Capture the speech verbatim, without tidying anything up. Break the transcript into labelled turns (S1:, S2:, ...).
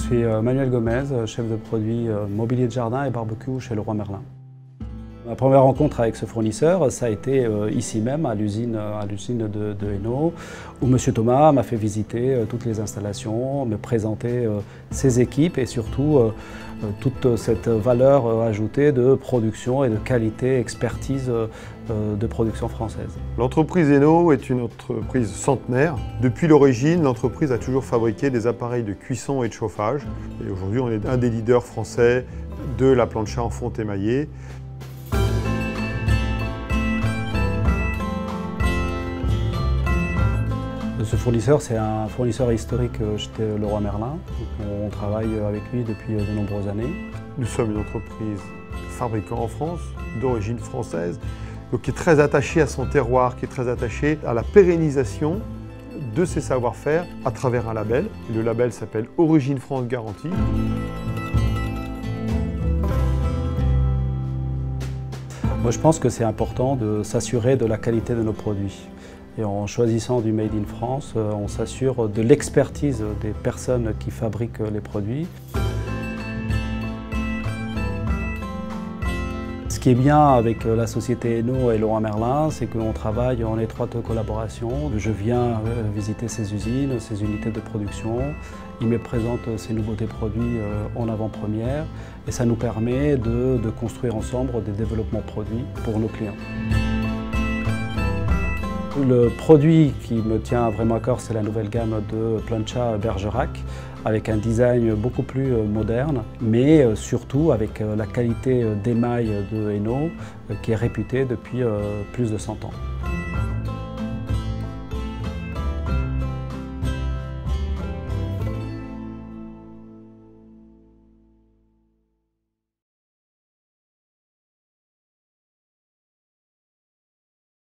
S1: suis Manuel Gomez, chef de produit mobilier de jardin et barbecue chez Leroy Merlin. Ma première rencontre avec ce fournisseur, ça a été ici même, à l'usine à l'usine de, de Hainaut, où M. Thomas m'a fait visiter toutes les installations, me présenter ses équipes et surtout toute cette valeur ajoutée de production et de qualité, expertise de production française.
S2: L'entreprise Hainaut est une entreprise centenaire. Depuis l'origine, l'entreprise a toujours fabriqué des appareils de cuisson et de chauffage. Et aujourd'hui, on est un des leaders français de la plancha en fonte émaillée.
S1: Ce fournisseur, c'est un fournisseur historique chez Leroy Merlin. On travaille avec lui depuis de nombreuses années.
S2: Nous sommes une entreprise fabriquant en France, d'origine française, donc qui est très attachée à son terroir, qui est très attachée à la pérennisation de ses savoir-faire à travers un label. Le label s'appelle Origine France Garantie.
S1: Moi, je pense que c'est important de s'assurer de la qualité de nos produits. Et en choisissant du Made in France, on s'assure de l'expertise des personnes qui fabriquent les produits. Ce qui est bien avec la société Hainaut et Leroy Merlin, c'est qu'on travaille en étroite collaboration. Je viens visiter ces usines, ces unités de production. Ils me présentent ces nouveautés produits en avant-première et ça nous permet de, de construire ensemble des développements produits pour nos clients. Le produit qui me tient vraiment à cœur, c'est la nouvelle gamme de plancha Bergerac, avec un design beaucoup plus moderne, mais surtout avec la qualité d'émail de Hainaut, qui est réputée depuis plus de cent ans.